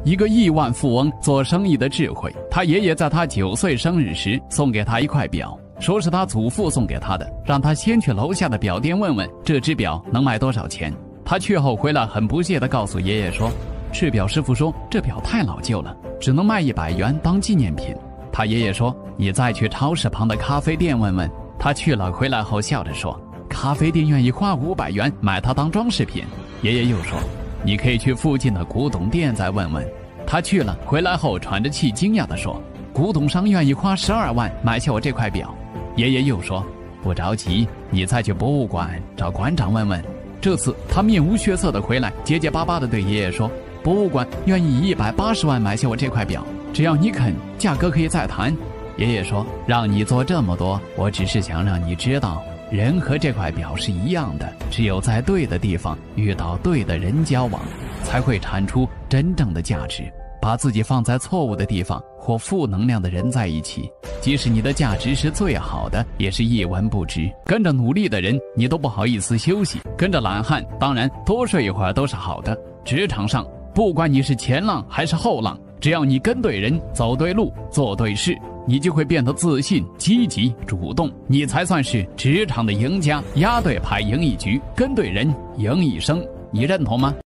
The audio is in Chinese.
一个亿万富翁做生意的智慧。他爷爷在他9岁生日时送给他一块表，说是他祖父送给他的，让他先去楼下的表店问问这只表能卖多少钱。他去后回来很不屑地告诉爷爷说，制表师傅说这表太老旧了，只能卖100元当纪念品。他爷爷说，你再去超市旁的咖啡店问问。他去了，回来后笑着说，咖啡店愿意花500元买它当装饰品。爷爷又说，你可以去附近的古董店再问问。他去了，回来后喘着气惊讶地说，古董商愿意花12万买下我这块表。爷爷又说，不着急，你再去博物馆找馆长问问。这次他面无血色地回来，结结巴巴地对爷爷说，博物馆愿意以180万买下我这块表，只要你肯，价格可以再谈。爷爷说，让你做这么多，我只是想让你知道，人和这块表是一样的，只有在对的地方遇到对的人交往，才会产出真正的价值。把自己放在错误的地方或负能量的人在一起，即使你的价值是最好的，也是一文不值。跟着努力的人，你都不好意思休息；跟着懒汉，当然多睡一会儿都是好的。职场上，不管你是前浪还是后浪，只要你跟对人、走对路、做对事，你就会变得自信、积极、主动，你才算是职场的赢家。压对牌赢一局，跟对人赢一生，你认同吗？